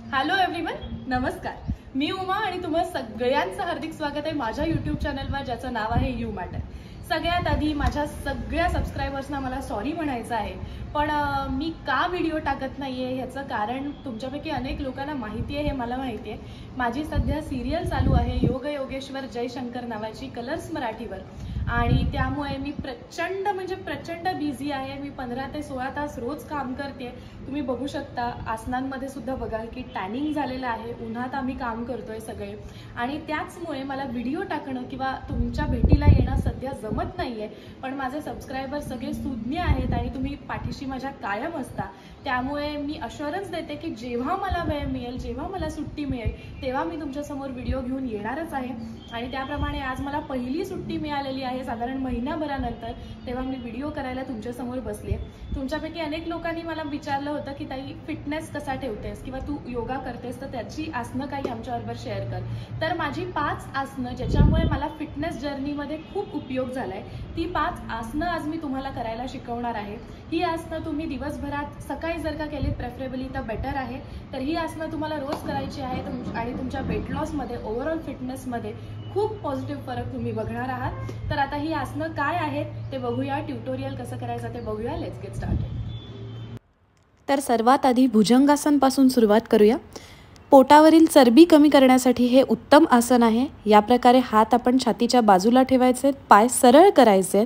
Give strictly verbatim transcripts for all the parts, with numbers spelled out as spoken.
Hello everyone, नमस्कार. मी उमा आणि तुम्हा सगळ्यांचं हार्दिक स्वागत आहे माझ्या यूट्यूब चॅनलवर ज्याचं नाव आहे यू मॅटर. सगळ्यात आधी माझ्या सगळ्या सबस्क्रायबर्सना मला सॉरी म्हणायचं आहे, पण मी का व्हिडिओ टाकत नाहीये ह्याचं कारण तुमच्यापैकी अनेक लोकांना माहिती आहे, हे मला माहिती आहे. माझी सध्या सिरियल चालू आहे योग योगेश्वर जयशंकर नावाची कलर्स मराठीवर, आणि त्यामुळे मी प्रचंड म्हणजे प्रचंड बिझी आहे. मी पंधरा ते सोळा तास रोज काम करते. तुम्ही बघू शकता आसनांमध्ये सुद्धा बघाल की टॅनिंग झालेलं आहे. उन्हात आम्ही काम करतोय सगळे, आणि त्याचमुळे मला व्हिडिओ टाकणं किंवा तुमच्या भेटीला येणं सध्या जमत नाहीये. पण माझे सबस्क्रायबर सगळे सुज्ञ आहेत आणि तुम्ही पाठीशी माझ्या कायम असता. त्यामुळे मी अश्युरन्स देते की जेव्हा मला वेळ मिळेल, जेव्हा मला सुट्टी मिळेल, तेव्हा मी तुमच्यासमोर व्हिडिओ घेऊन येणारच आहे. आणि त्याप्रमाणे आज मला पहिली सुट्टी मिळालेली आहे साधारण महिनाभरानंतर, तेव्हा मी व्हिडिओ करायला तुमच्यासमोर बसले. तुमच्यापैकी अनेक लोकांनी मला विचारलं होतं की ताई फिटनेस कसा ठेवतेस किंवा तू योगा करतेस तर त्याची आसनं काही आमच्याबरोबर शेअर कर. तर माझी पाच आसनं ज्याच्यामुळे मला फिटनेस जर्नीमध्ये खूप उपयोग झालाय, ती पाच आसनं आज मी तुम्हाला करायला शिकवणार आहे. ही आसनं तुम्ही दिवसभरात सकाळी जर का केली प्रेफरेबली तर बेटर आहे. तर ही आसनं तुम्हाला रोज करायची आहेत आणि तुमच्या वेट लॉसमध्ये, ओव्हरऑल फिटनेसमध्ये खूप पॉझिटिव्ह फरक तुम्ही बघणार आहात. तर आता ही आसनं काय आहेत ते बघूया, ट्युटोरियल कसं करायचं ते बघूया. Let's get started. तर सर्वात आधी भुजंगासनपासून सुरुवात करूया. पोटावरील चरबी कमी करण्यासाठी हे उत्तम आसन आहे. या प्रकारे हात आपण छातीच्या बाजूला ठेवायचे, पाय सरळ करायचे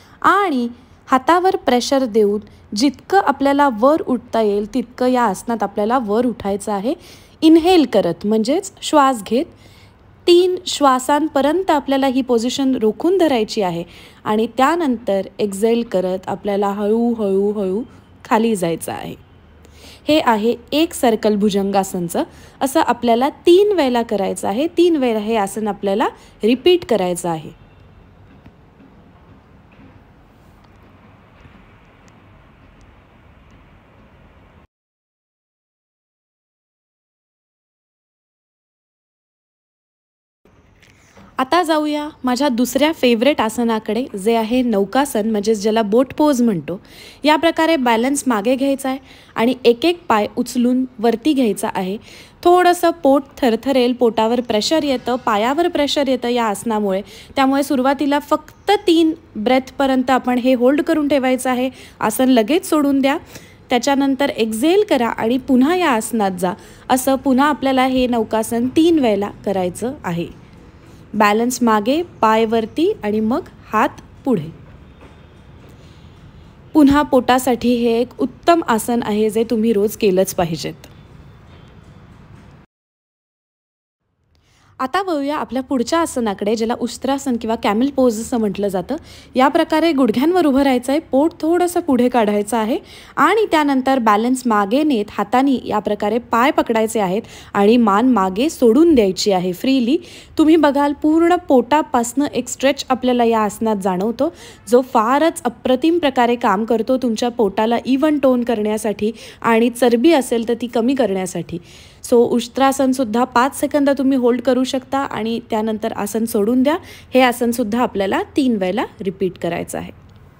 आणि हातावर प्रेशर देऊन जितकं आपल्याला वर उठता येईल तितकं या आसनात आपल्याला वर उठायचं आहे. इनहेल करत म्हणजेच श्वास घेत तीन श्वासांपर्यंत आपल्याला ही पोझिशन रोखून धरायची आहे आणि त्यानंतर एक्झेल करत आपल्याला हळूहळू हळू खाली जायचं आहे. हे आहे एक सर्कल भुजंगासनचं. असं आपल्याला तीन वेळेला करायचं आहे. तीन वेळा हे आसन आपल्याला रिपीट करायचं आहे. आता जाऊया माझ्या दुसऱ्या फेवरेट आसनाकडे, जे आहे नौकासन, म्हणजेच ज्याला बोट पोज म्हणतो. या प्रकारे बॅलन्स मागे घ्यायचा आहे आणि एक एक पाय उचलून वरती घ्यायचा आहे. थोडंसं पोट थरथरेल, पोटावर प्रेशर येतं, पायावर प्रेशर येतं या आसनामुळे. त्यामुळे सुरुवातीला फक्त तीन ब्रेथपर्यंत आपण हे होल्ड करून ठेवायचं आहे. आसन लगेच सोडून द्या. त्याच्यानंतर एक्झेल करा आणि पुन्हा या आसनात जा. असं पुन्हा आपल्याला हे नौकासन तीन वेळेला करायचं आहे. बॅलन्स मागे, पाय वरती आणि मग हात पुढे. पुन्हा पोटासाठी हे एक उत्तम आसन आहे जे तुम्ही रोज केलंच पाहिजेत. आता वळूया आपल्या पुढच्या आसनाकडे, ज्याला उष्ट्रासन किंवा कॅमेल पोज असं म्हटलं जातं. या प्रकारे गुडघ्यांवर उभं राहायचं आहे, पोट थोडंसं पुढे काढायचं आहे आणि त्यानंतर बॅलन्स मागे नेत हाताने या प्रकारे पाय पकडायचे आहेत आणि मान मागे सोडून द्यायची आहे फ्रीली. तुम्ही बघाल पूर्ण पोटापासनं एक स्ट्रेच आपल्याला या आसनात जाणवतो, जो फारच अप्रतिम प्रकारे काम करतो तुमच्या पोटाला इव्हन टोन करण्यासाठी आणि चरबी असेल तर ती कमी करण्यासाठी. सो उष्ट्रासनसुद्धा पाच सेकंद तुम्ही होल्ड करू शकता आणि त्यानंतर आसन सोडून द्या. हे आसनसुद्धा आपल्याला तीन वेळेला रिपीट करायचं आहे.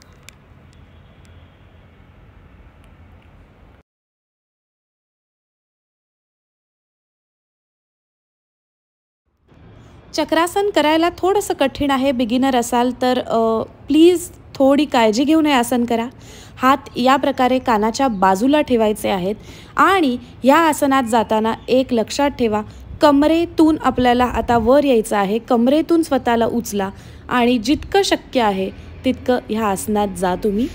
चक्रासन करायला थोडंसं कठीण आहे. बिगिनर असाल तर प्लीज थोडी काळजी घेऊन हे आसन करा. हात या प्रकारे कानाच्या बाजूला ठेवायचे आहेत आणि या आसनात जाताना एक लक्षात ठेवा, कमरेतून आपल्याला आता वर यायचं आहे. कमरेतून स्वतःला उचला आणि जितकं शक्य आहे तितकं ह्या आसनात जा तुम्ही.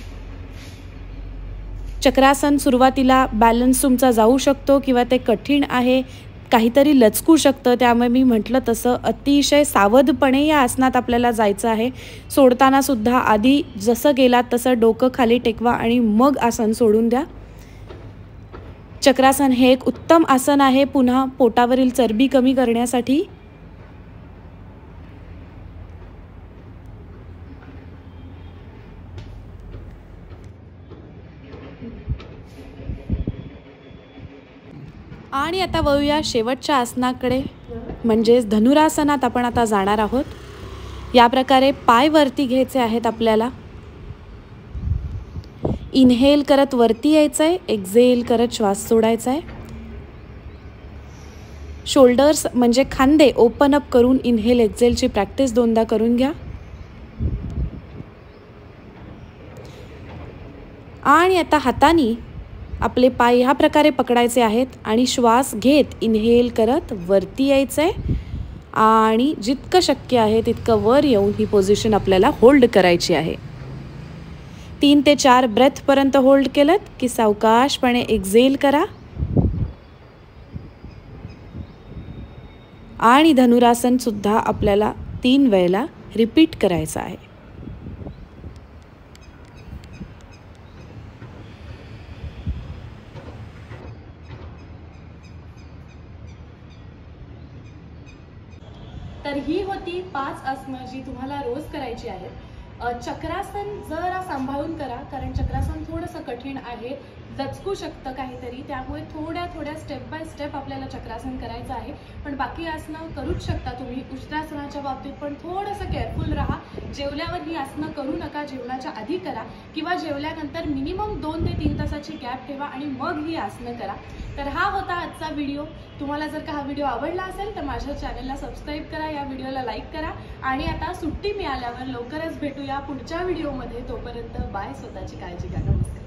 चक्रासन सुरुवातीला बॅलन्स तुमचा जाऊ शकतो किंवा ते कठीण आहे, काहीतरी लचकू शकतं. त्यामुळे मी म्हटलं तसं अतिशय सावधपणे या आसनात आपल्याला जायचं आहे. सोडताना सुद्धा आधी जसं गेलात तसं डोकं खाली टेकवा आणि मग आसन सोडून द्या. चक्रासन हे एक उत्तम आसन आहे पुन्हा पोटावरील चरबी कमी करण्यासाठी. आणि आता वळूया शेवटच्या आसनाकडे, म्हणजेच धनुरासनात आपण आता जाणार आहोत. या प्रकारे पाय वरती घ्यायचे आहेत आपल्याला. इनहेल करत वरती यायचं आहे, एक्झेल करत श्वास सोडायचा आहे. शोल्डर्स म्हणजे खांदे ओपन अप करून इनहेल एक्झेलची प्रॅक्टिस दोनदा करून घ्या. आणि आता हातानी आपले पाय ह्या प्रकारे पकडायचे आहेत आणि श्वास घेत इनहेल करत वरती यायचं आहे आणि जितकं शक्य आहे तितकं वर येऊन ही पोझिशन आपल्याला होल्ड करायची आहे. तीन ते चार ब्रेथपर्यंत होल्ड केलं की सावकाशपणे एक्झेल करा आणि धनुरासन सुद्धा आपल्याला तीन वेळेला रिपीट करायचं आहे. तर ही होती पाच आसनं जी तुम्हाला रोज करायची आहेत. चक्रासन जरा सांभाळून करा, कारण चक्रासन थोडंसं कठीण आहे, दचकू शकतं काहीतरी, त्यामुळे थोड्या थोड्या स्टेप बाय स्टेप आपल्याला चक्रासन करायचं आहे. पण बाकी आसनं करूच शकता तुम्ही. उष्ट्रासनाच्या बाबतीत पण थोडंसं केअरफुल राहा. जेवल्यावर ही आसनं करू नका, जेवणाच्या आधी करा किंवा जेवल्यानंतर मिनिमम दोन ते तीन तासाची गॅप ठेवा आणि मग ही आसनं करा. तर हा होता आजचा व्हिडिओ. तुम्हाला जर का हा व्हिडिओ आवडला असेल तर माझ्या चॅनलला सबस्क्राईब करा, या व्हिडिओला लाईक करा आणि आता सुट्टी मिळाल्यावर लवकरच भेटूया पुढच्या व्हिडिओमध्ये. तोपर्यंत बाय. स्वतःची काळजी घ्या. नमस्कार.